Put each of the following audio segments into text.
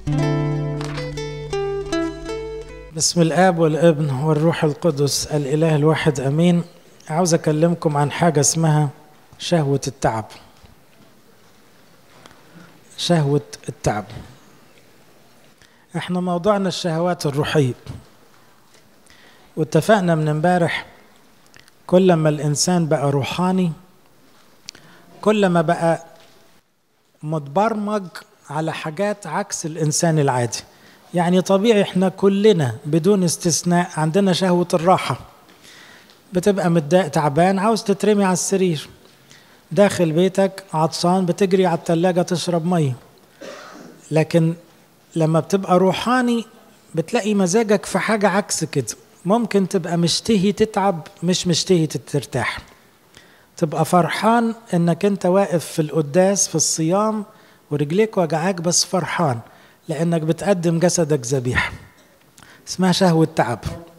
بسم الآب والابن والروح القدس الإله الواحد أمين. عاوز أكلمكم عن حاجة اسمها شهوة التعب. شهوة التعب. احنا موضوعنا الشهوات الروحية، واتفقنا من امبارح كل ما الإنسان بقى روحاني كل ما بقى متبرمج على حاجات عكس الإنسان العادي. يعني طبيعي احنا كلنا بدون استثناء عندنا شهوة الراحة. بتبقى متضايق تعبان عاوز تترمي على السرير، داخل بيتك عطشان بتجري على التلاجة تشرب مية. لكن لما بتبقى روحاني بتلاقي مزاجك في حاجة عكس كده. ممكن تبقى مشتهي تتعب مش مشتهي ترتاح، تبقى فرحان انك انت واقف في القداس في الصيام ورجليك وجعاك بس فرحان لأنك بتقدم جسدك ذبيحة. اسمها شهوة تعب.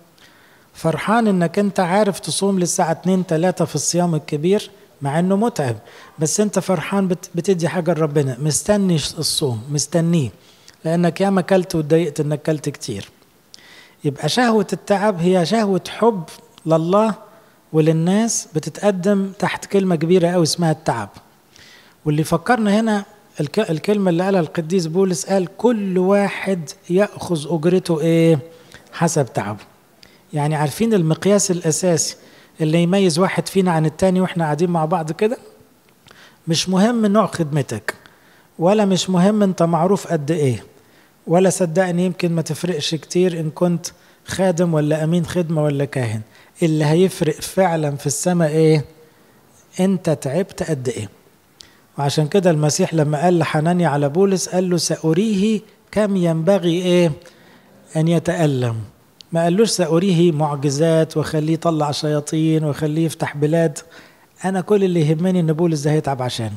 فرحان إنك أنت عارف تصوم للساعة 2-3 في الصيام الكبير مع إنه متعب، بس أنت فرحان بتدي حاجة لربنا، مستني الصوم، مستنيه لأنك ياما كلت واتضايقت إنك كلت كتير. يبقى شهوة التعب هي شهوة حب لله وللناس بتتقدم تحت كلمة كبيرة أوي اسمها التعب. واللي فكرنا هنا الكلمة اللي قالها القديس بولس، قال كل واحد يأخذ أجرته إيه؟ حسب تعبه. يعني عارفين المقياس الأساسي اللي يميز واحد فينا عن التاني وإحنا قاعدين مع بعض كده؟ مش مهم نوع خدمتك، ولا مش مهم أنت معروف قد إيه، ولا صدقني يمكن ما تفرقش كتير إن كنت خادم ولا أمين خدمة ولا كاهن. اللي هيفرق فعلا في السماء إيه؟ أنت تعبت قد إيه؟ وعشان كده المسيح لما قال لحنانيا على بولس قال له سأريه كم ينبغي إيه؟ أن يتألم. ما قالوش سأريه معجزات وخليه يطلع شياطين وخليه يفتح بلاد. أنا كل اللي يهمني إن بولس ده هيتعب عشان.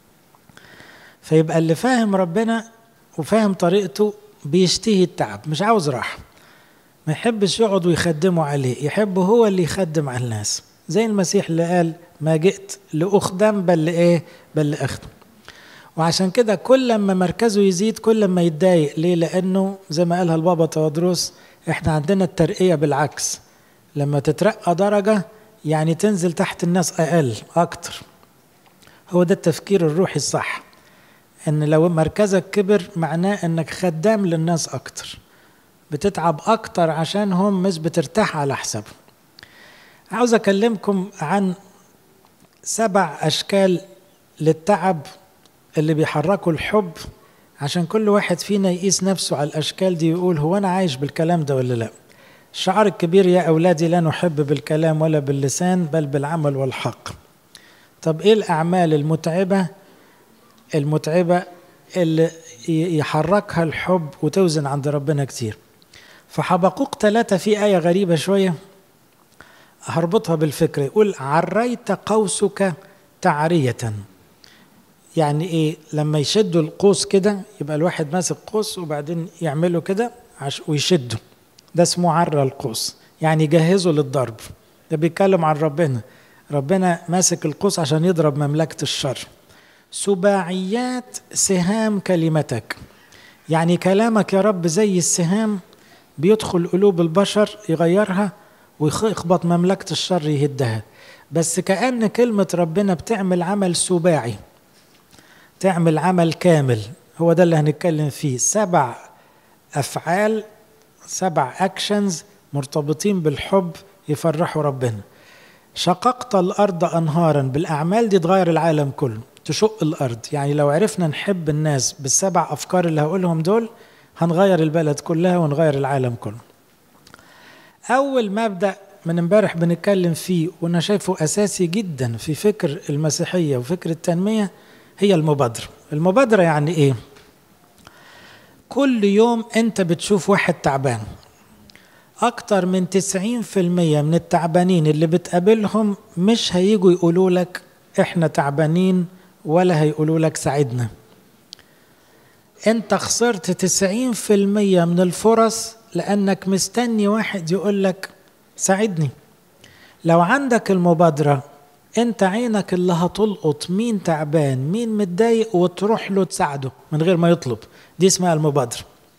فيبقى اللي فاهم ربنا وفاهم طريقته بيشتهي التعب، مش عاوز راحة. ما يحبش يقعد ويخدموا عليه، يحب هو اللي يخدم على الناس. زي المسيح اللي قال ما جئت لأخدم بل إيه؟ بل لأخدم. وعشان كده كل ما مركزه يزيد كل ما يتضايق. ليه؟ لأنه زي ما قالها البابا تودروس احنا عندنا الترقية بالعكس. لما تترقى درجة يعني تنزل تحت الناس أقل أكتر. هو ده التفكير الروحي الصح، ان لو مركزك كبر معناه انك خدام للناس أكتر، بتتعب أكتر عشانهم مش بترتاح على حسابهم. عاوز أكلمكم عن 7 أشكال للتعب اللي بيحركوا الحب، عشان كل واحد فينا يقيس نفسه على الأشكال دي ويقول هو أنا عايش بالكلام ده ولا لا. الشعار الكبير يا أولادي لا نحب بالكلام ولا باللسان بل بالعمل والحق. طب إيه الأعمال المتعبة اللي يحركها الحب وتوزن عند ربنا كتير؟ فحبقوق 3 في آية غريبة شوية هربطها بالفكرة. يقول عريت قوسك تعرية. يعني ايه؟ لما يشدوا القوس كده يبقى الواحد ماسك قوس وبعدين يعمله كده ويشده، ده اسمه عرى القوس، يعني يجهزه للضرب. ده بيتكلم عن ربنا. ربنا ماسك القوس عشان يضرب مملكة الشر. سباعيات سهام كلمتك، يعني كلامك يا رب زي السهام بيدخل قلوب البشر يغيرها ويخبط مملكة الشر يهدها. بس كأن كلمة ربنا بتعمل عمل سباعي، تعمل عمل كامل. هو ده اللي هنتكلم فيه. 7 أفعال، 7 أكشنز مرتبطين بالحب يفرحوا ربنا. شققت الأرض أنهارا، بالأعمال دي تغير العالم كله، تشق الأرض. يعني لو عرفنا نحب الناس بال7 أفكار اللي هقولهم دول هنغير البلد كلها ونغير العالم كله. أول مبدأ من امبارح بنتكلم فيه وأنا شايفه أساسي جدا في فكر المسيحية وفكر التنمية هي المبادرة. المبادرة يعني إيه؟ كل يوم أنت بتشوف واحد تعبان. أكتر من 90% من التعبانين اللي بتقابلهم مش هيجوا يقولوا لك إحنا تعبانين ولا هيقولوا لك ساعدنا. أنت خسرت 90% من الفرص لأنك مستني واحد يقول لك ساعدني. لو عندك المبادرة انت عينك اللي هتلقط مين تعبان مين متضايق وتروح له تساعده من غير ما يطلب. دي اسمها المبادرة.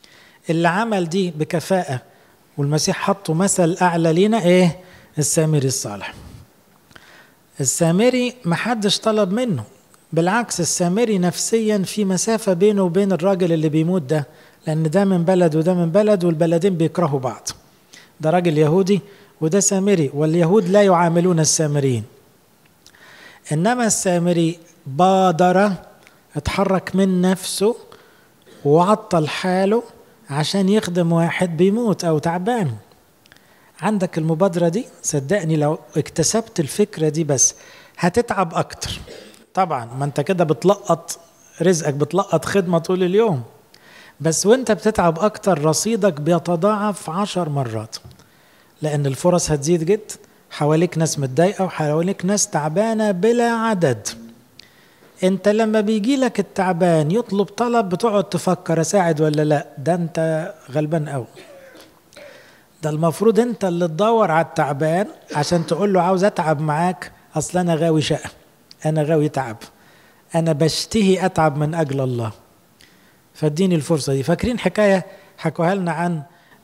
اللي عمل دي بكفاءة والمسيح حطه مثل أعلى لينا إيه؟ السامري الصالح. السامري محدش طلب منه، بالعكس السامري نفسيا في مسافة بينه وبين الراجل اللي بيموت ده، لأن ده من بلد وده من بلد والبلدين بيكرهوا بعض. ده راجل يهودي وده سامري، واليهود لا يعاملون السامريين. إنما السامري بادر، اتحرك من نفسه وعطل حاله عشان يخدم واحد بيموت أو تعبان. عندك المبادرة دي، صدقني لو اكتسبت الفكرة دي بس هتتعب أكتر. طبعا ما انت كده بتلقط رزقك، بتلقط خدمة طول اليوم، بس وانت بتتعب أكتر رصيدك بيتضاعف 10 مرات، لأن الفرص هتزيد جدا. حواليك ناس متضايقة وحواليك ناس تعبانة بلا عدد. انت لما بيجي لك التعبان يطلب طلب بتقعد تفكر اساعد ولا لا، ده انت غلبان قوي. ده المفروض انت اللي تدور على التعبان عشان تقول له عاوز اتعب معاك، اصل انا غاوي شقة، انا غاوي تعب، انا بشتهي اتعب من اجل الله، فاديني الفرصة دي. فاكرين حكاية حكوها لنا عن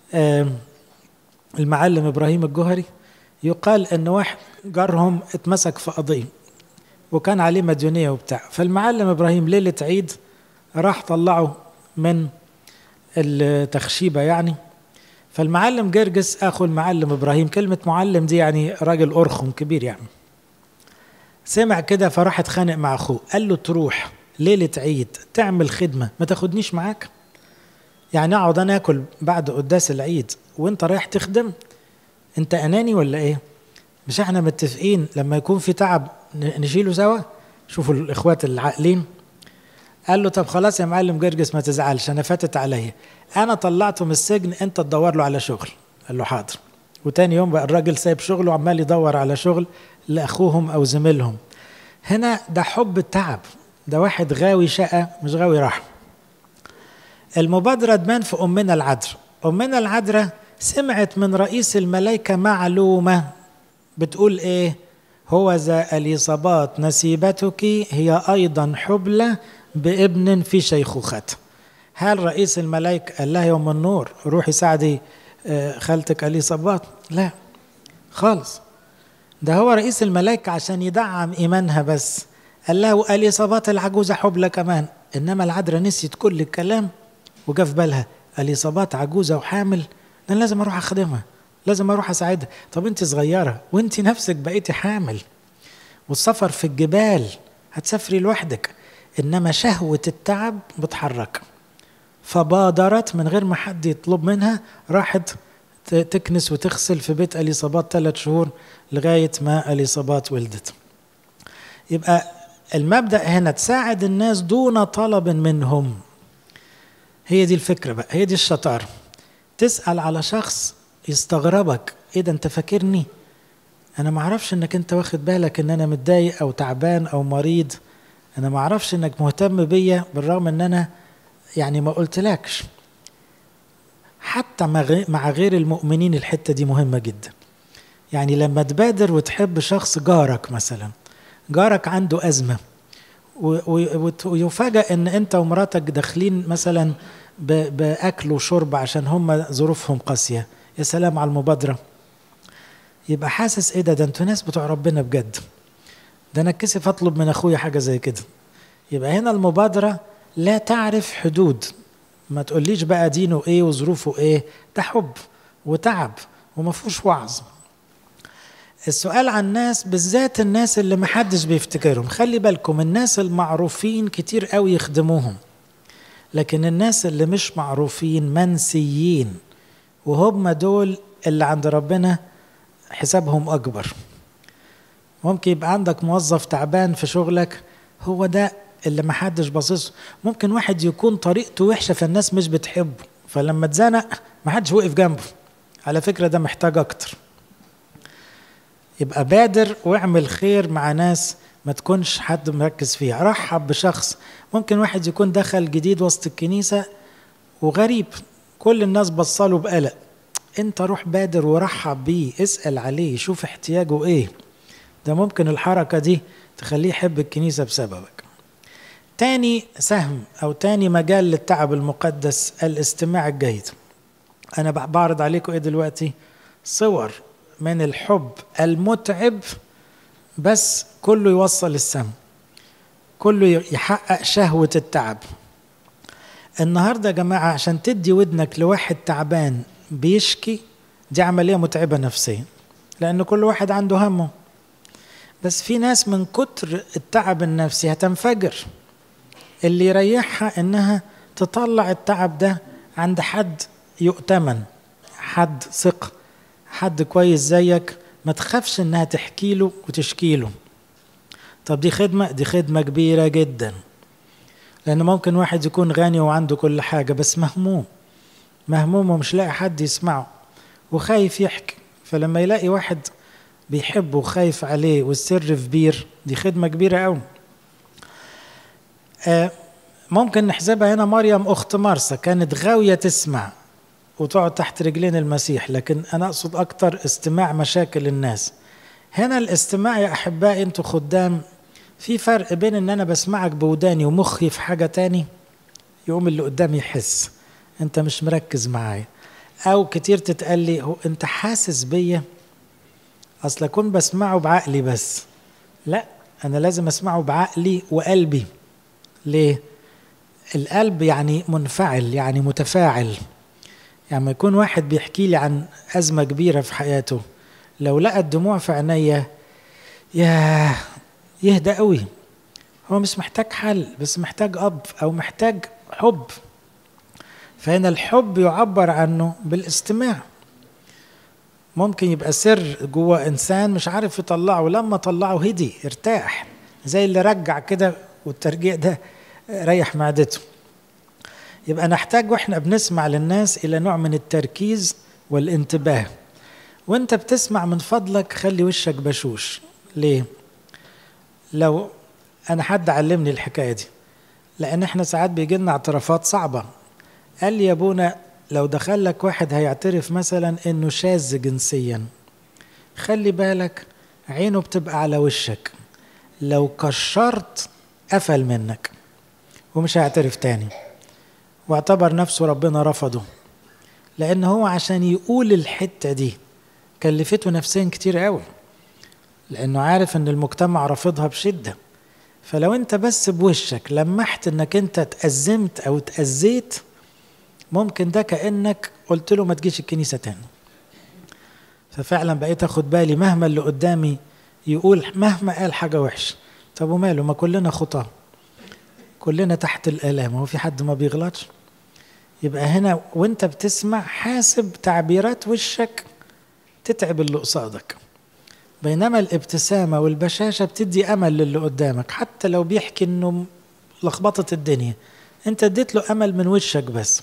المعلم ابراهيم الجوهري؟ يقال ان واحد جارهم اتمسك في قضية وكان عليه مديونية وبتاع، فالمعلم إبراهيم ليلة عيد راح طلعه من التخشيبة يعني. فالمعلم جرجس أخو المعلم إبراهيم، كلمة معلم دي يعني راجل أرخم كبير يعني، سمع كده فراح اتخانق مع أخوه، قال له تروح ليلة عيد تعمل خدمة ما تاخدنيش معاك؟ يعني أقعد أنا أكل بعد قداس العيد وأنت رايح تخدم؟ أنت أناني ولا إيه؟ مش احنا متفقين لما يكون في تعب نشيله سوا؟ شوفوا الإخوات العاقلين. قال له طب خلاص يا معلم جرجس ما تزعلش، أنا فاتت عليا، أنا طلعته من السجن، أنت تدور له على شغل. قال له حاضر. وتاني يوم بقى الراجل سايب شغله وعمال يدور على شغل لأخوهم أو زميلهم. هنا ده حب التعب، ده واحد غاوي شقة مش غاوي راحة. المبادرة تبان في أمنا العذراء. أمنا العذراء سمعت من رئيس الملائكة معلومة بتقول إيه؟ هو ذا إليصابات نسيبتك هي أيضا حبلى بابن في شيخوخته. هل رئيس الملائكة قال لها يوم النور روحي ساعدي خالتك إليصابات؟ لا خالص. ده هو رئيس الملائكة عشان يدعم إيمانها بس قال لها وإليصابات العجوزة حبلى كمان. إنما العذراء نسيت كل الكلام وجا في بالها إليصابات عجوزة وحامل، أنا لازم أروح أخدمها، لازم أروح أساعدها. طب أنت صغيرة وأنت نفسك بقيتي حامل، والسفر في الجبال هتسافري لوحدك، إنما شهوة التعب بتحرك. فبادرت من غير ما حد يطلب منها، راحت تكنس وتغسل في بيت إليصابات 3 شهور لغاية ما إليصابات ولدت. يبقى المبدأ هنا تساعد الناس دون طلب منهم. هي دي الفكرة بقى، هي دي الشطارة. تسأل على شخص يستغربك، ايه ده انت فاكرني؟ انا ما اعرفش انك انت واخد بالك ان انا متضايق او تعبان او مريض، انا ما اعرفش انك مهتم بيا بالرغم ان انا يعني ما قلتلكش. حتى مع غير المؤمنين الحتة دي مهمة جدا. يعني لما تبادر وتحب شخص، جارك مثلا، جارك عنده أزمة ويفاجأ ان انت ومراتك داخلين مثلا بأكل وشرب عشان هم ظروفهم قاسية، يا سلام على المبادرة. يبقى حاسس ايه ده انتوا ناس بتوع ربنا بجد، ده انا اتكسف اطلب من اخويا حاجة زي كده. يبقى هنا المبادرة لا تعرف حدود. ما تقوليش بقى دينه ايه وظروفه ايه، ده حب وتعب وما فيهوش وعظ. السؤال عن الناس، بالذات الناس اللي محدش بيفتكرهم، خلي بالكم الناس المعروفين كتير قوي يخدموهم، لكن الناس اللي مش معروفين منسيين، وهم دول اللي عند ربنا حسابهم أكبر. ممكن يبقى عندك موظف تعبان في شغلك، هو ده اللي محدش باصص. ممكن واحد يكون طريقته وحشة فالناس مش بتحبه، فلما اتزنق محدش وقف جنبه، على فكرة ده محتاج أكتر. يبقى بادر واعمل خير مع ناس ما تكونش حد مركز فيها. رحب بشخص، ممكن واحد يكون دخل جديد وسط الكنيسة وغريب، كل الناس بصاله بقلق، انت روح بادر ورحب بيه، اسأل عليه، شوف احتياجه ايه. ده ممكن الحركة دي تخليه يحب الكنيسة بسببك. تاني سهم أو تاني مجال للتعب المقدس الاستماع الجيد. أنا بعرض عليكم إيه دلوقتي؟ صور من الحب المتعب، بس كله يوصل السم، كله يحقق شهوة التعب. النهاردة يا جماعة عشان تدي ودنك لواحد تعبان بيشكي، دي عملية متعبة نفسيا، لأن كل واحد عنده همه. بس في ناس من كتر التعب النفسي هتنفجر، اللي يريحها إنها تطلع التعب ده عند حد يؤتمن، حد ثقة، حد كويس زيك، ما تخافش إنها تحكي له وتشكي له. طب دي خدمة كبيرة جدا، لأن ممكن واحد يكون غني وعنده كل حاجة بس مهموم ومش لاقي حد يسمعه وخايف يحكي، فلما يلاقي واحد بيحبه وخايف عليه والسر في بير، دي خدمة كبيرة أوي. ممكن نحسبها هنا مريم أخت مرسى كانت غاوية تسمع وتقعد تحت رجلين المسيح، لكن أنا أقصد أكتر استماع مشاكل الناس. هنا الاستماع يا أحبائي أنتوا خدام، في فرق بين ان انا بسمعك بوداني ومخي في حاجة تاني، يقوم اللي قدامي يحس انت مش مركز معايا، او كتير تتقال لي هو انت حاسس بيا، اصل اكون بسمعه بعقلي بس، لا انا لازم اسمعه بعقلي وقلبي. ليه؟ القلب يعني منفعل، يعني متفاعل. يعني ما يكون واحد بيحكي لي عن أزمة كبيرة في حياته، لو لقى الدموع في عينيا يهدى قوي. هو مش محتاج حل، بس محتاج أب أو محتاج حب. فهنا الحب يعبر عنه بالاستماع. ممكن يبقى سر جوه إنسان مش عارف يطلعه، لما طلعه هدي ارتاح، زي اللي رجع كده والترجيع ده ريح معدته. يبقى نحتاج واحنا بنسمع للناس إلى نوع من التركيز والانتباه. وانت بتسمع من فضلك خلي وشك بشوش. ليه؟ لو أنا حد علمني الحكاية دي، لأن احنا ساعات بيجي لنا اعترافات صعبة. قال لي يا ابونا لو دخلك واحد هيعترف مثلا انه شاذ جنسيا، خلي بالك عينه بتبقى على وشك، لو كشرت قفل منك ومش هيعترف تاني، واعتبر نفسه ربنا رفضه، لأن هو عشان يقول الحتة دي كلفته نفسيا كتير قوي، لأنه عارف ان المجتمع رافضها بشدة. فلو انت بس بوشك لمحت انك انت تأزمت او تأزيت، ممكن ده كأنك قلت له ما تجيش الكنيسة تاني. ففعلا بقيت اخد بالي مهما اللي قدامي يقول، مهما قال حاجة وحش، طب وماله، ما كلنا خطاه، كلنا تحت الآلام، هو في حد ما بيغلطش؟ يبقى هنا وانت بتسمع حاسب تعبيرات وشك تتعب اللي قصادك، بينما الابتسامة والبشاشة بتدي أمل للي قدامك، حتى لو بيحكي انه لخبطت الدنيا انت اديت له أمل من وشك بس.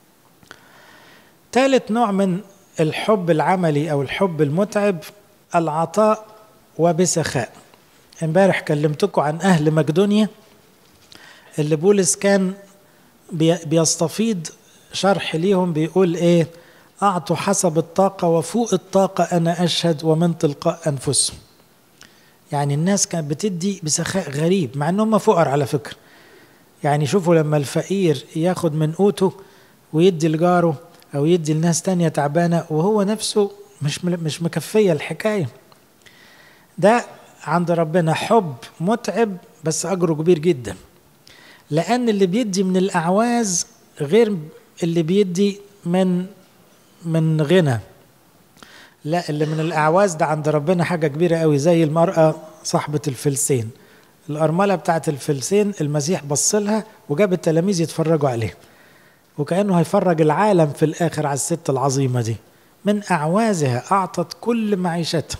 ثالث نوع من الحب العملي أو الحب المتعب، العطاء وبسخاء. امبارح كلمتكم عن أهل مقدونيا اللي بولس كان بيستفيض شرح ليهم، بيقول ايه؟ أعطوا حسب الطاقة وفوق الطاقة أنا أشهد ومن تلقاء أنفسهم. يعني الناس كانت بتدي بسخاء غريب مع أنهم فقر على فكرة. يعني شوفوا لما الفقير ياخد من قوته ويدي لجاره أو يدي لناس تانية تعبانة وهو نفسه مش مكفية الحكاية. ده عند ربنا حب متعب بس أجره كبير جدا، لأن اللي بيدي من الأعواز غير اللي بيدي من غنى. لا، اللي من الأعواز ده عند ربنا حاجة كبيرة قوي، زي المرأة صاحبة الفلسين، الأرملة بتاعت الفلسين، المسيح بصلها وجاب التلاميذ يتفرجوا عليه، وكأنه هيفرج العالم في الآخر على الست العظيمة دي، من أعوازها أعطت كل معيشتها.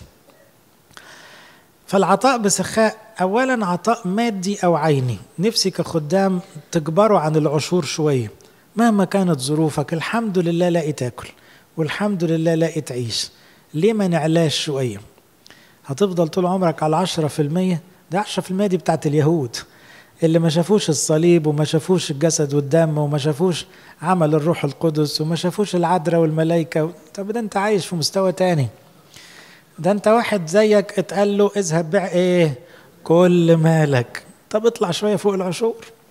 فالعطاء بسخاء أولا عطاء مادي أو عيني، نفسي كخدام تكبروا عن العشور شوية، مهما كانت ظروفك الحمد لله لاقي تاكل والحمد لله لاقي تعيش، ليه ما نعلاش شوية؟ هتفضل طول عمرك على 10%؟ ده 10% دي بتاعت اليهود اللي ما شافوش الصليب وما شافوش الجسد والدم وما شافوش عمل الروح القدس وما شافوش العذراء والملائكة. طب ده انت عايش في مستوى تاني. ده انت واحد زيك اتقال له اذهب بيع ايه؟ كل مالك. طب اطلع شوية فوق العشور.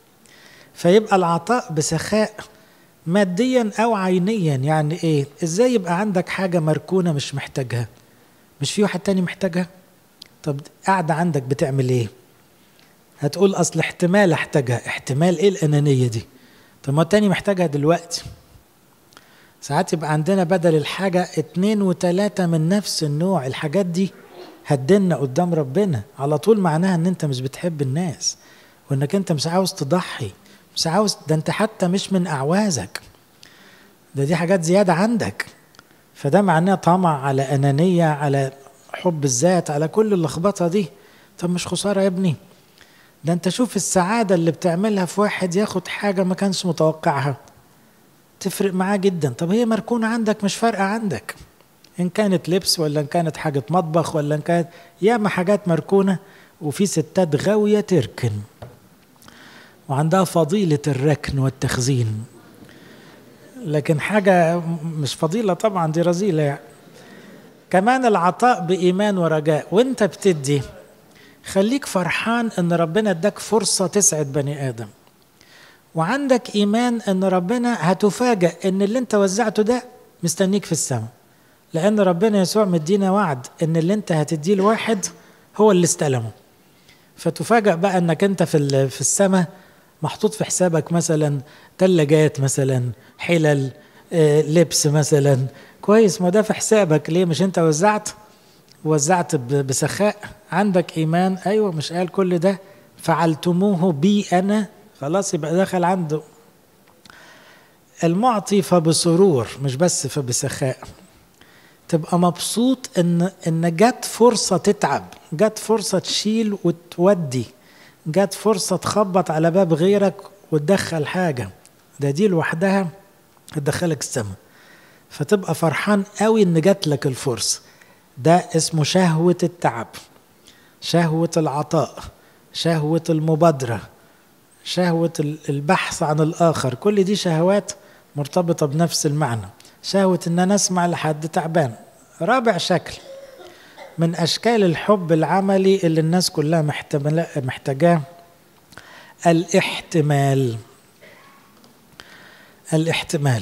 فيبقى العطاء بسخاء ماديا أو عينيا. يعني إيه؟ إزاي يبقى عندك حاجة مركونة مش محتاجها؟ مش في واحد تاني محتاجها؟ طب قاعدة عندك بتعمل إيه؟ هتقول أصل احتمال أحتاجها. احتمال إيه الأنانية دي؟ طب ما التاني محتاجها دلوقتي. ساعات يبقى عندنا بدل الحاجة 2 و3 من نفس النوع. الحاجات دي هتدنا قدام ربنا على طول، معناها ان انت مش بتحب الناس، وانك انت مش عاوز تضحي، مش عاوز، ده انت حتى مش من اعوازك، دي حاجات زيادة عندك. فده معناه طمع، على انانية، على حب الذات، على كل اللخبطة دي. طب مش خسارة يا ابني؟ ده انت شوف السعادة اللي بتعملها في واحد ياخد حاجة ما كانش متوقعها، تفرق معاه جدا. طب هي مركونة عندك، مش فارقة عندك، إن كانت لبس ولا إن كانت حاجة مطبخ ولا إن كانت ياما حاجات مركونة. وفي ستات غاوية تركن وعندها فضيلة الركن والتخزين، لكن حاجة مش فضيلة طبعا، دي رذيلة يعني. كمان العطاء بإيمان ورجاء. وانت بتدي خليك فرحان ان ربنا اداك فرصة تسعد بني آدم، وعندك إيمان ان ربنا هتفاجأ ان اللي انت وزعته ده مستنيك في السماء، لأن ربنا يسوع مدينا وعد إن اللي أنت هتديه لواحد هو اللي استلمه. فتفاجأ بقى إنك أنت في السماء محطوط في حسابك مثلا ثلاجات، مثلا حلل، لبس مثلا. كويس، ما ده في حسابك. ليه؟ مش أنت وزعت بسخاء؟ عندك إيمان. أيوة، مش قال كل ده فعلتموه بي أنا؟ خلاص، يبقى دخل عنده. المعطي فبسرور، مش بس فبسخاء. تبقى مبسوط ان جت فرصة تتعب، جت فرصة تشيل وتودي، جت فرصة تخبط على باب غيرك وتدخل حاجة. دي لوحدها هتدخلك السماء. فتبقى فرحان قوي ان جت لك الفرصة. ده اسمه شهوة التعب، شهوة العطاء، شهوة المبادرة، شهوة البحث عن الآخر. كل دي شهوات مرتبطة بنفس المعنى. شهوة ان انا اسمع لحد تعبان. رابع شكل من اشكال الحب العملي اللي الناس كلها محتاجاه، الاحتمال. الاحتمال.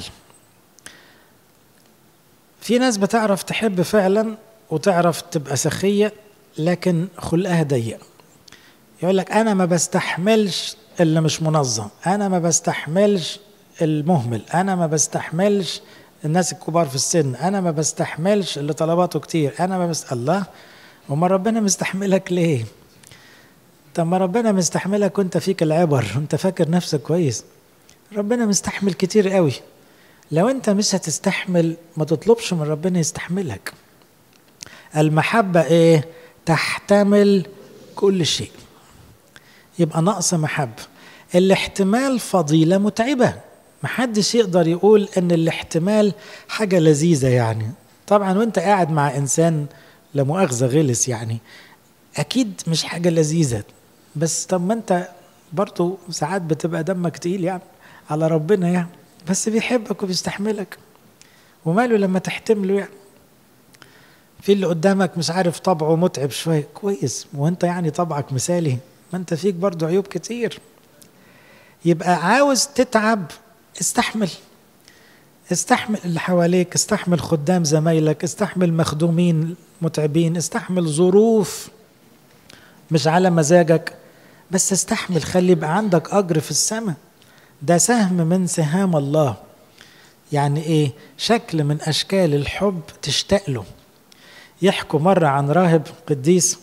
في ناس بتعرف تحب فعلا وتعرف تبقى سخية، لكن خلقها ضيق. يقول لك انا ما بستحملش اللي مش منظم، انا ما بستحملش المهمل، انا ما بستحملش الناس الكبار في السن، انا ما بستحملش اللي طلباته كتير، انا ما الله. وما ربنا مستحملك ليه؟ طب ما ربنا مستحملك وانت فيك العبر، وانت فاكر نفسك كويس. ربنا مستحمل كتير قوي. لو انت مش هتستحمل ما تطلبش من ربنا يستحملك. المحبة ايه؟ تحتمل كل شيء. يبقى نقص محبة. الاحتمال فضيلة متعبة. محدش يقدر يقول ان الاحتمال حاجة لذيذة يعني. طبعا وانت قاعد مع انسان لا مؤاخذة غلس يعني، اكيد مش حاجة لذيذة. بس طب ما انت برضو ساعات بتبقى دمك تقيل يعني على ربنا يعني، بس بيحبك وبيستحملك. وماله لما تحتمله يعني؟ في اللي قدامك مش عارف طبعه متعب شوية، كويس، وانت يعني طبعك مثالي؟ ما انت فيك برضو عيوب كتير. يبقى عاوز تتعب، استحمل. استحمل اللي حواليك، استحمل خدام زمايلك، استحمل مخدومين متعبين، استحمل ظروف مش على مزاجك، بس استحمل. خلي يبقى عندك أجر في السماء. ده سهم من سهام الله. يعني ايه؟ شكل من أشكال الحب تشتاق له. يحكوا مرة عن راهب قديس،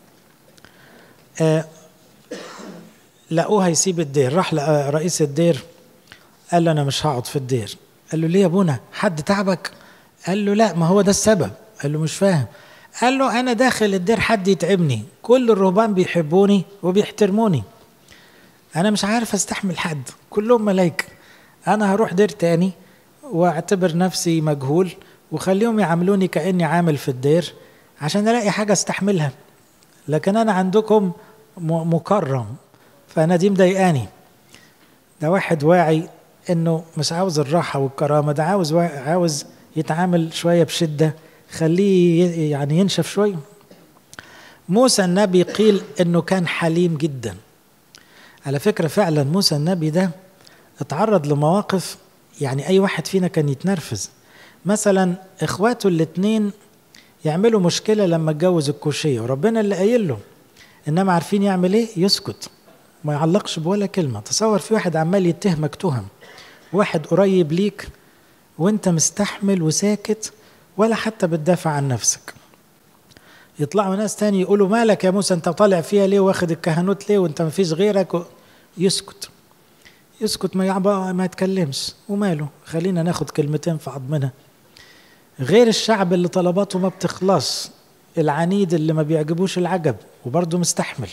لقوه هيسيب الدير. راح لقى رئيس الدير، قال له أنا مش هقعد في الدير. قال له ليه يا ابونا؟ حد تعبك؟ قال له لا، ما هو ده السبب. قال له مش فاهم. قال له أنا داخل الدير حد يتعبني، كل الرهبان بيحبوني وبيحترموني، أنا مش عارف أستحمل حد، كلهم ملايكة. أنا هروح دير تاني واعتبر نفسي مجهول وخليهم يعاملوني كأني عامل في الدير عشان ألاقي حاجة استحملها، لكن أنا عندكم مكرم، فأنا دي مضايقاني. ده واحد واعي إنه مش عاوز الراحة والكرامة، ده عاوز يتعامل شوية بشدة، خليه يعني ينشف شوية. موسى النبي قيل إنه كان حليم جدا. على فكرة فعلا موسى النبي ده اتعرض لمواقف يعني أي واحد فينا كان يتنرفز. مثلا إخواته الاتنين يعملوا مشكلة لما اتجوز الكوشية، وربنا اللي قايل له، إنما عارفين يعمل إيه؟ يسكت، ما يعلقش بولا كلمة. تصور في واحد عمال يتهمك تهم، واحد قريب ليك وانت مستحمل وساكت ولا حتى بتدافع عن نفسك. يطلعوا ناس تاني يقولوا مالك يا موسى انت طالع فيها ليه واخد الكهنوت ليه وانت مفيش غيرك يسكت، يسكت، ما يتكلمش، وماله، خلينا ناخد كلمتين في عضمنا. غير الشعب اللي طلباته ما بتخلص، العنيد اللي ما بيعجبوش العجب وبرضه مستحمل،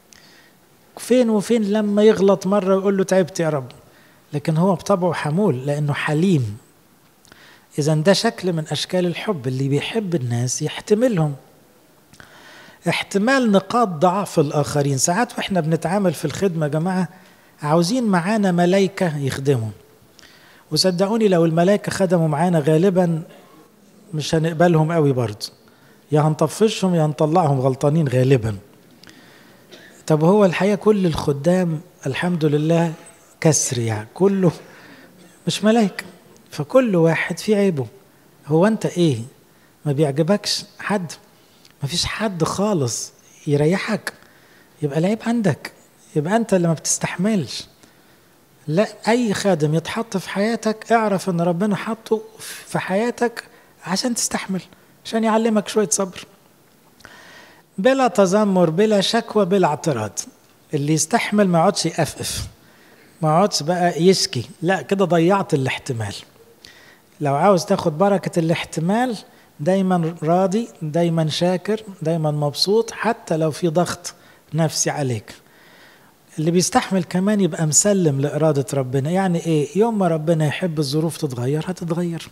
فين وفين لما يغلط مرة ويقول له تعبت يا رب، لكن هو بطبعه حمول لأنه حليم. إذا ده شكل من أشكال الحب، اللي بيحب الناس يحتملهم. احتمال نقاط ضعف الآخرين. ساعات وإحنا بنتعامل في الخدمة يا جماعة عاوزين معانا ملايكة يخدموا، وصدقوني لو الملايكة خدموا معانا غالبا مش هنقبلهم قوي برضه، يا هنطفشهم يا هنطلعهم غلطانين غالبا. طب هو الحقيقة كل الخدام الحمد لله كسر، يعني كله مش ملايكة، فكل واحد في عيبه. هو انت ايه ما بيعجبكش حد؟ ما فيش حد خالص يريحك، يبقى العيب عندك، يبقى انت اللي ما بتستحملش. لا، اي خادم يتحط في حياتك اعرف ان ربنا حطه في حياتك عشان تستحمل، عشان يعلمك شوية صبر، بلا تذمر، بلا شكوى، بلا اعتراض. اللي يستحمل ما يقعدش يقفقف، ما يقعدش بقى يشكي، لا كده ضيعت الاحتمال. لو عاوز تاخد بركة الاحتمال دايما راضي، دايما شاكر، دايما مبسوط، حتى لو في ضغط نفسي عليك. اللي بيستحمل كمان يبقى مسلم لإرادة ربنا. يعني ايه؟ يوم ما ربنا يحب الظروف تتغير هتتغير.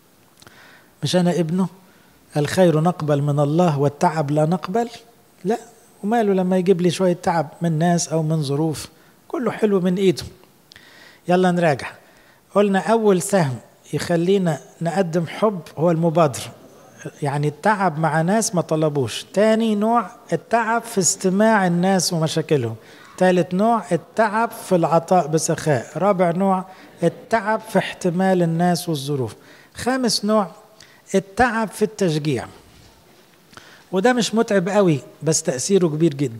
مش أنا ابنه؟ الخير نقبل من الله والتعب لا نقبل. لا، وماله لما يجيب لي شوية تعب من ناس أو من ظروف، كله حلو من إيده. يلا نراجع. قلنا أول سهم يخلينا نقدم حب هو المبادرة، يعني التعب مع ناس ما طلبوش. تاني نوع التعب في استماع الناس ومشاكلهم. ثالث نوع التعب في العطاء بسخاء. رابع نوع التعب في احتمال الناس والظروف. خامس نوع التعب في التشجيع، وده مش متعب قوي بس تأثيره كبير جدا.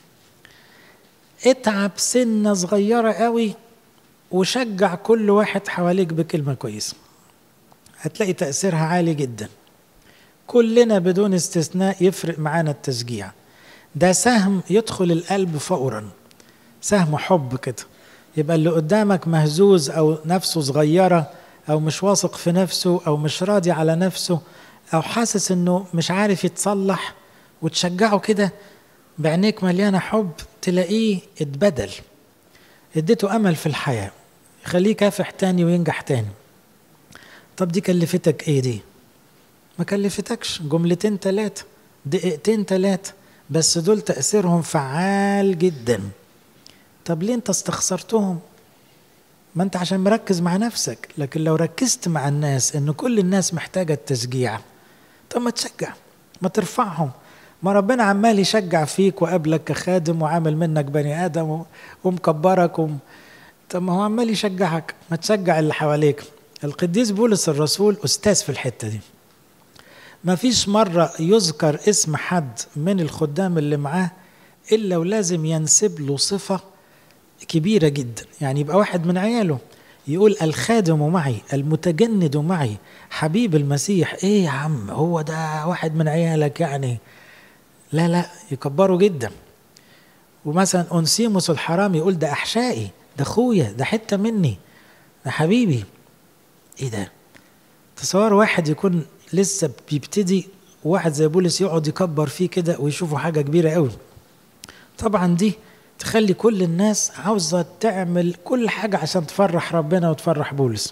اتعب سنة صغيرة قوي وشجع كل واحد حواليك بكلمة كويسة، هتلاقي تأثيرها عالي جدا. كلنا بدون استثناء يفرق معانا التشجيع. ده سهم يدخل القلب فورا، سهم حب كده. يبقى اللي قدامك مهزوز أو نفسه صغيرة أو مش واثق في نفسه أو مش راضي على نفسه أو حاسس أنه مش عارف يتصلح، وتشجعه كده بعينيك مليانة حب، تلاقيه اتبدل، اديته أمل في الحياة، يخليه كافح تاني وينجح تاني. طب دي كلفتك ايه دي؟ ما كلفتكش، جملتين 3، دقيقتين 3، بس دول تأثيرهم فعال جدا. طب ليه انت استخسرتهم؟ ما انت عشان مركز مع نفسك، لكن لو ركزت مع الناس ان كل الناس محتاجة التشجيع، طب ما تشجع، ما ترفعهم. ما ربنا عمال يشجع فيك وقابلك كخادم وعامل منك بني آدم ومكبرك طب ما هو عمال يشجعك، ما تشجع اللي حواليك. القديس بولس الرسول أستاذ في الحتة دي. ما فيش مرة يذكر اسم حد من الخدام اللي معاه إلا ولازم ينسب له صفة كبيرة جدا. يعني يبقى واحد من عياله يقول الخادم معي، المتجند معي، حبيب المسيح. ايه يا عم، هو ده واحد من عيالك يعني؟ لا، يكبروا جدا. ومثلا أنسيموس الحرام يقول ده أحشائي، ده أخويا، ده حتة مني، ده حبيبي. ايه ده؟ تصور واحد يكون لسه بيبتدي وواحد زي بولس يقعد يكبر فيه كده ويشوفه حاجة كبيرة قوي. طبعا دي تخلي كل الناس عاوزة تعمل كل حاجة عشان تفرح ربنا وتفرح بولس.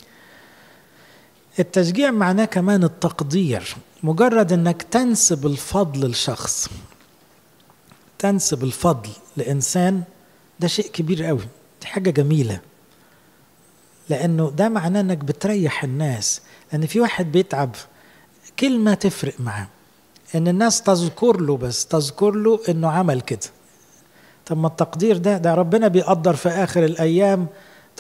التشجيع معناه كمان التقدير. مجرد انك تنسب الفضل لشخص، تنسب الفضل لإنسان، ده شيء كبير قوي، دي حاجة جميلة، لأنه ده معناه انك بتريح الناس. لأن في واحد بيتعب كلمة تفرق معاه، ان الناس تذكر له، بس تذكر له انه عمل كده. طب ما التقدير ده ربنا بيقدر في آخر الأيام.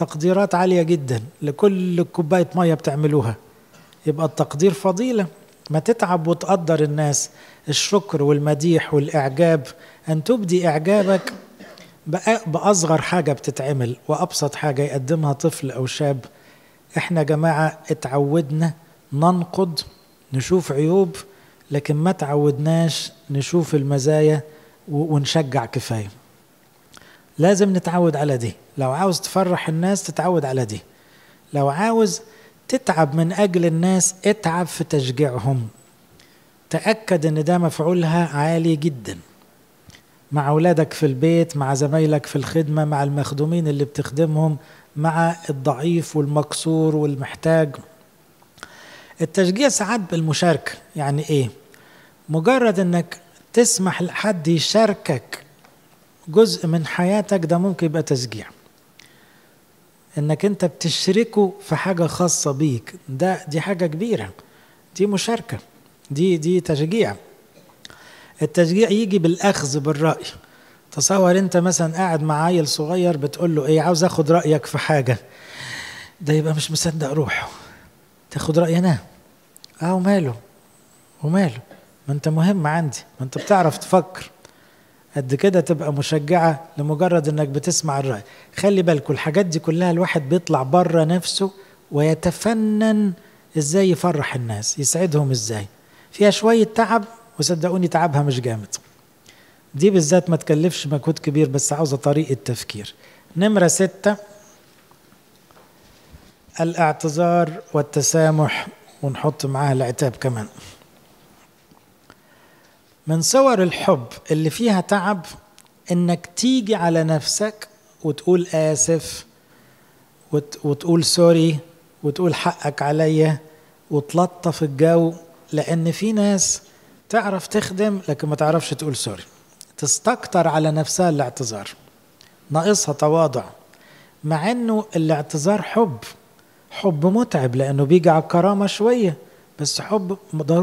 تقديرات عالية جدا لكل كوباية مية بتعملوها، يبقى التقدير فضيلة. ما تتعب وتقدر الناس، الشكر والمديح والإعجاب، أن تبدي إعجابك بأصغر حاجة بتتعمل وأبسط حاجة يقدمها طفل أو شاب. إحنا جماعة اتعودنا ننقد، نشوف عيوب، لكن ما تعودناش نشوف المزايا ونشجع كفاية. لازم نتعود على دي. لو عاوز تفرح الناس تتعود على دي. لو عاوز تتعب من أجل الناس اتعب في تشجيعهم. تأكد ان ده مفعولها عالي جدا مع أولادك في البيت، مع زمايلك في الخدمة، مع المخدومين اللي بتخدمهم، مع الضعيف والمكسور والمحتاج. التشجيع ساعات بالمشاركة. يعني ايه؟ مجرد انك تسمح لحد يشاركك جزء من حياتك ده ممكن يبقى تشجيع. انك انت بتشركه في حاجة خاصة بيك، دي حاجة كبيرة، دي مشاركة، دي تشجيع. التشجيع يجي بالأخذ بالرأي. تصور انت مثلا قاعد مع عيل صغير بتقول له ايه، عاوز اخد رأيك في حاجة، ده يبقى مش مصدق روحه. تاخد رأيي انا؟ وماله وماله، ما انت مهم عندي، ما انت بتعرف تفكر قد كده. تبقى مشجعة لمجرد انك بتسمع الرأي. خلي بالكوا الحاجات دي كلها الواحد بيطلع بره نفسه ويتفنن ازاي يفرح الناس، يسعدهم ازاي. فيها شوية تعب، وصدقوني تعبها مش جامد. دي بالذات ما تكلفش مجهود كبير، بس عاوزة طريقة تفكير. نمرة 6 الاعتذار والتسامح، ونحط معاها العتاب كمان. من صور الحب اللي فيها تعب انك تيجي على نفسك وتقول آسف وتقول سوري وتقول حقك عليا وتلطف الجو. لأن في ناس تعرف تخدم لكن ما تعرفش تقول سوري، تستكتر على نفسها الاعتذار، ناقصها تواضع. مع انه الاعتذار حب متعب، لأنه بيجي على الكرامة شوية، بس حب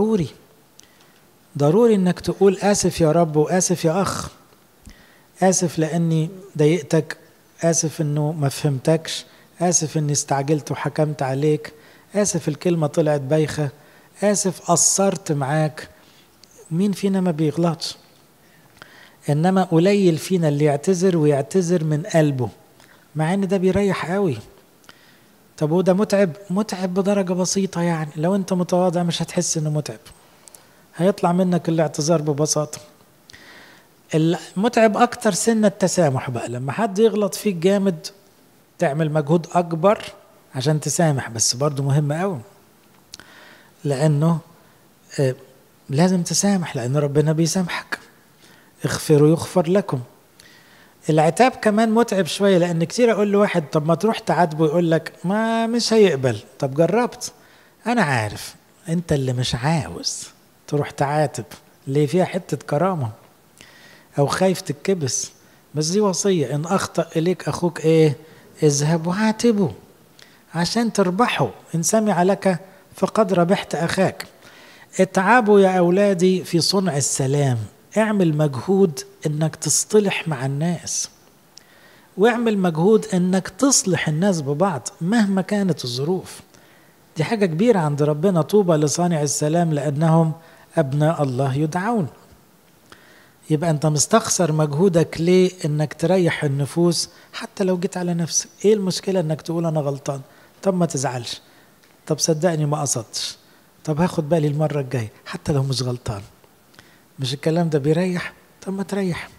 ضروري انك تقول آسف يا رب، وآسف يا أخ، آسف لأني ضايقتك، آسف أنه ما فهمتكش، آسف أني استعجلت وحكمت عليك، آسف الكلمة طلعت بايخة، آسف قصرت معاك. مين فينا ما بيغلطش؟ إنما قليل فينا اللي يعتذر ويعتذر من قلبه، مع إن ده بيريح قوي. طب وده متعب بدرجة بسيطة. يعني لو أنت متواضع مش هتحس إنه متعب، هيطلع منك الاعتذار ببساطة. المتعب أكتر سنة التسامح بقى، لما حد يغلط فيك جامد تعمل مجهود أكبر عشان تسامح، بس برضو مهم قوي، لأنه لازم تسامح، لأن ربنا بيسامحك. اغفروا يغفر لكم. العتاب كمان متعب شوية، لأن كتير أقول لواحد طب ما تروح تعاتبه، يقول لك ما مش هيقبل. طب جربت؟ أنا عارف أنت اللي مش عاوز تروح تعاتب، اللي فيها حتة كرامة أو خايف تتكبس. بس دي وصية، إن أخطأ إليك أخوك إيه؟ اذهب وعاتبه عشان تربحه، إن سمع لك فقد ربحت أخاك. اتعبوا يا أولادي في صنع السلام. اعمل مجهود إنك تصطلح مع الناس، واعمل مجهود إنك تصلح الناس ببعض مهما كانت الظروف. دي حاجة كبيرة عند ربنا. طوبى لصانع السلام لأنهم أبناء الله يدعون. يبقى أنت مستخسر مجهودك ليه؟ إنك تريح النفوس. حتى لو جيت على نفسك، إيه المشكلة إنك تقول أنا غلطان؟ طب ما تزعلش، طب صدقني ما قصدتش، طب هاخد بالي المرة الجاية، حتى لو مش غلطان. مش الكلام ده بيريح؟ طب ما تريح.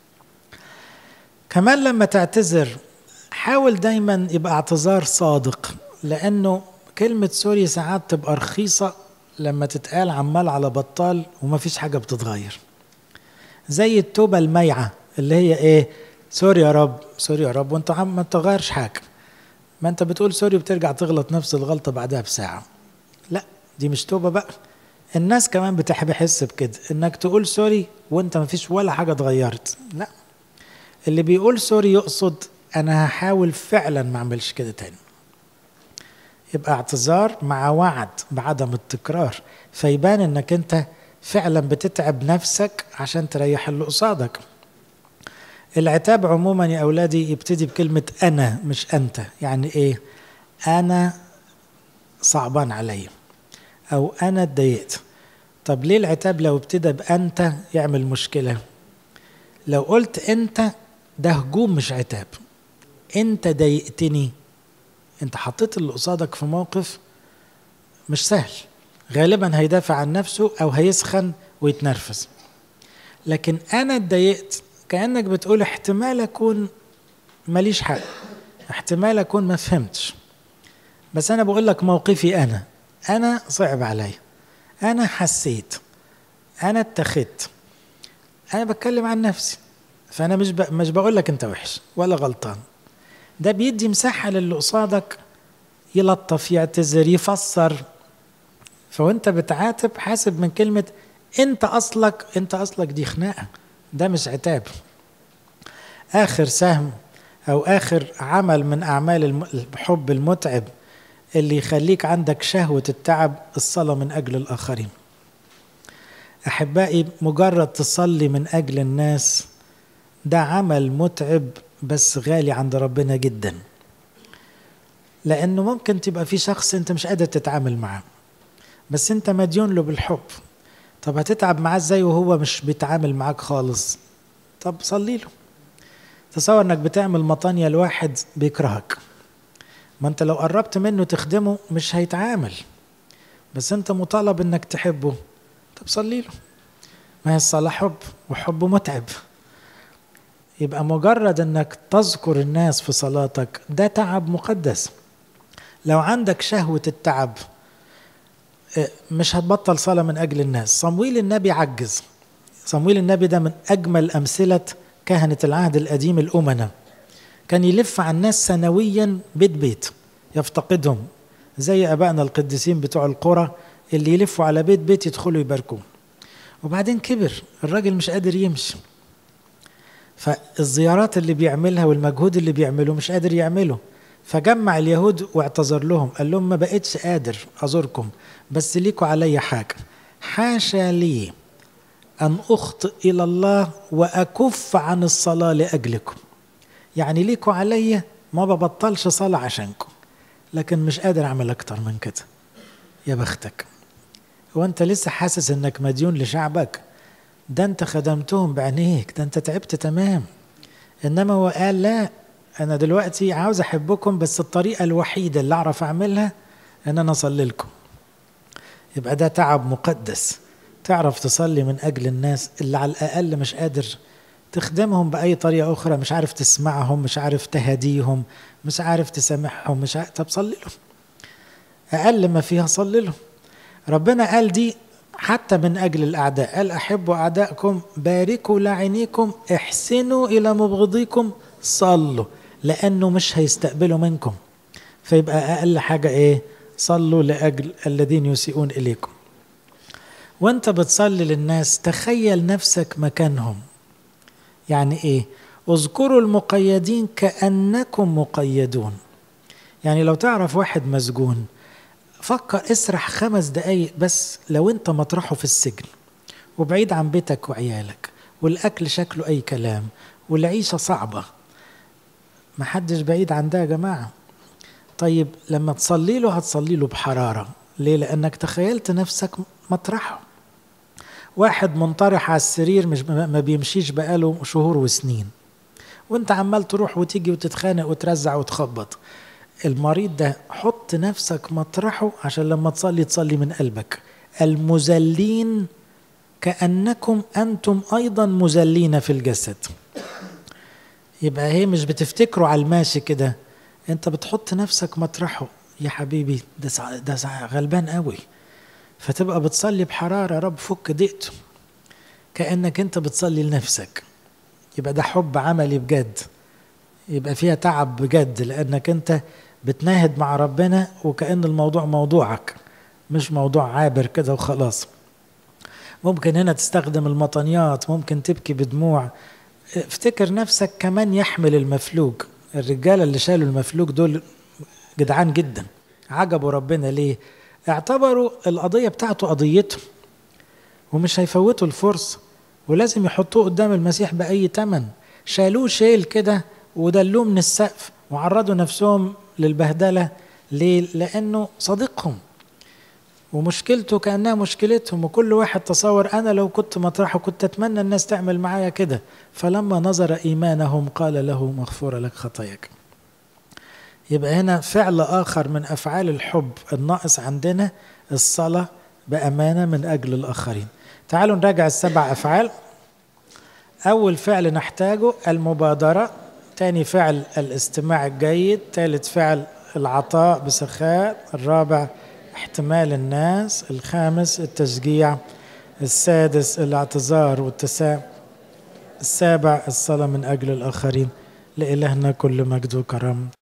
كمان لما تعتذر حاول دايما يبقى اعتذار صادق، لأنه كلمة سوري ساعات تبقى رخيصة لما تتقال عمال على بطال وما فيش حاجة بتتغير. زي التوبة الميعة اللي هي ايه؟ سوري يا رب، سوري يا رب، وانت ما تغيرش حاجة. ما انت بتقول سوري وبترجع تغلط نفس الغلطة بعدها بساعة. لا، دي مش توبة بقى. الناس كمان بتحب يحس بكده، انك تقول سوري وانت ما فيش ولا حاجة اتغيرت. لا، اللي بيقول سوري يقصد انا هحاول فعلا ما اعملش كده تاني. يبقى اعتذار مع وعد بعدم التكرار، فيبان انك انت فعلا بتتعب نفسك عشان تريح اللي قصادك. العتاب عموما يا أولادي يبتدي بكلمة أنا مش أنت. يعني إيه؟ أنا صعبان علي، أو أنا اتضايقت. طب ليه العتاب لو ابتدى بأنت يعمل مشكلة؟ لو قلت أنت ده هجوم مش عتاب. أنت ضايقتني، أنت حطيت اللي قصادك في موقف مش سهل، غالبا هيدافع عن نفسه أو هيسخن ويتنرفز. لكن أنا اتضايقت كأنك بتقول احتمال أكون ماليش حق، احتمال أكون ما فهمتش، بس أنا بقول لك موقفي. أنا صعب علي، أنا حسيت، أنا اتخذت، أنا بتكلم عن نفسي. فأنا مش بقول لك أنت وحش ولا غلطان. ده بيدي مساحة للي قصادك يلطف، يعتذر، يفسر. فوانت بتعاتب حاسب من كلمة أنت أصلك دي خناقة، ده مش عتاب. آخر سهم أو آخر عمل من أعمال الحب المتعب اللي يخليك عندك شهوة التعب، الصلاة من أجل الآخرين. أحبائي، مجرد تصلي من أجل الناس ده عمل متعب بس غالي عند ربنا جدا، لأنه ممكن تبقى في شخص أنت مش قادر تتعامل معه بس أنت مديون له بالحب. طب هتتعب معاه ازاي وهو مش بيتعامل معاك خالص؟ طب صلي له. تصور انك بتعمل مطانية لواحد بيكرهك، ما انت لو قربت منه تخدمه مش هيتعامل، بس انت مطالب انك تحبه. طب صلي له. ما هي الصلاة حب، وحب متعب. يبقى مجرد انك تذكر الناس في صلاتك ده تعب مقدس. لو عندك شهوة التعب مش هتبطل صلاة من أجل الناس. صمويل النبي عجز. صمويل النبي ده من أجمل أمثلة كهنة العهد القديم الأمنة. كان يلف على الناس سنويا بيت بيت يفتقدهم، زي أبائنا القديسين بتوع القرى اللي يلفوا على بيت بيت يدخلوا يباركوه. وبعدين كبر الراجل مش قادر يمشي، فالزيارات اللي بيعملها والمجهود اللي بيعمله مش قادر يعمله. فجمع اليهود واعتذر لهم، قال لهم ما بقتش قادر أزوركم، بس ليكوا علي حاجة. حاشا لي أن أخطئ إلى الله وأكف عن الصلاة لأجلكم. يعني ليكوا علي ما ببطلش صلاة عشانكم، لكن مش قادر أعمل أكتر من كده. يا بختك، وأنت لسه حاسس أنك مديون لشعبك؟ ده أنت خدمتهم بعينيك، ده أنت تعبت تمام. إنما هو قال لا، أنا دلوقتي عاوز أحبكم، بس الطريقة الوحيدة اللي أعرف أعملها أن أنا أصلي لكم. يبقى ده تعب مقدس. تعرف تصلي من أجل الناس اللي على الأقل مش قادر تخدمهم بأي طريقة أخرى، مش عارف تسمعهم، مش عارف تهديهم، مش عارف تسامحهم، مش عارف. طب صلي لهم، أقل ما فيها صلي لهم. ربنا قال دي حتى من أجل الأعداء، قال أحبوا أعدائكم، باركوا لاعنيكم، احسنوا إلى مبغضيكم، صلوا، لأنه مش هيستقبلوا منكم. فيبقى أقل حاجة إيه؟ صلوا لأجل الذين يسيئون إليكم. وانت بتصلي للناس تخيل نفسك مكانهم. يعني ايه؟ اذكروا المقيدين كأنكم مقيدون. يعني لو تعرف واحد مسجون، فكر اسرح 5 دقايق بس لو انت مطرحه في السجن، وبعيد عن بيتك وعيالك، والأكل شكله أي كلام، والعيشة صعبة. محدش بعيد عن ده يا جماعة. طيب لما تصلي له هتصلي له بحرارة. ليه؟ لأنك تخيلت نفسك مطرحه. واحد منطرح على السرير مش ما بيمشيش بقاله شهور وسنين، وانت عمال تروح وتيجي وتتخانق وترزع وتخبط. المريض ده حط نفسك مطرحه عشان لما تصلي من قلبك. المذلين كأنكم أنتم أيضا مذلين في الجسد. يبقى هي مش بتفتكروا على الماشي كده، انت بتحط نفسك مطرحه. يا حبيبي ده غلبان قوي، فتبقى بتصلي بحرارة، رب فك ضيقته، كأنك انت بتصلي لنفسك. يبقى ده حب عملي بجد، يبقى فيها تعب بجد، لأنك انت بتناهد مع ربنا، وكأن الموضوع موضوعك مش موضوع عابر كده وخلاص. ممكن هنا تستخدم المطنيات، ممكن تبكي بدموع. افتكر نفسك كمان يحمل المفلوج. الرجالة اللي شالوا المفلوج دول جدعان جدا، عجبوا ربنا. ليه؟ اعتبروا القضية بتاعته قضيته، ومش هيفوتوا الفرصة، ولازم يحطوه قدام المسيح بأي تمن. شالوه شيل كده ودلوه من السقف وعرضوا نفسهم للبهدلة. ليه؟ لأنه صديقهم ومشكلته كأنها مشكلتهم، وكل واحد تصور أنا لو كنت مطرحه كنت أتمنى الناس تعمل معايا كده. فلما نظر إيمانهم قال له مغفورة لك خطاياك. يبقى هنا فعل آخر من أفعال الحب الناقص عندنا، الصلاة بأمانة من أجل الآخرين. تعالوا نراجع السبع أفعال. أول فعل نحتاجه المبادرة، تاني فعل الاستماع الجيد، ثالث فعل العطاء بسخاء، الرابع احتمال الناس، الخامس التشجيع، السادس الاعتذار والتسامح، السابع الصلاة من أجل الآخرين. لإلهنا كل مجد وكرم.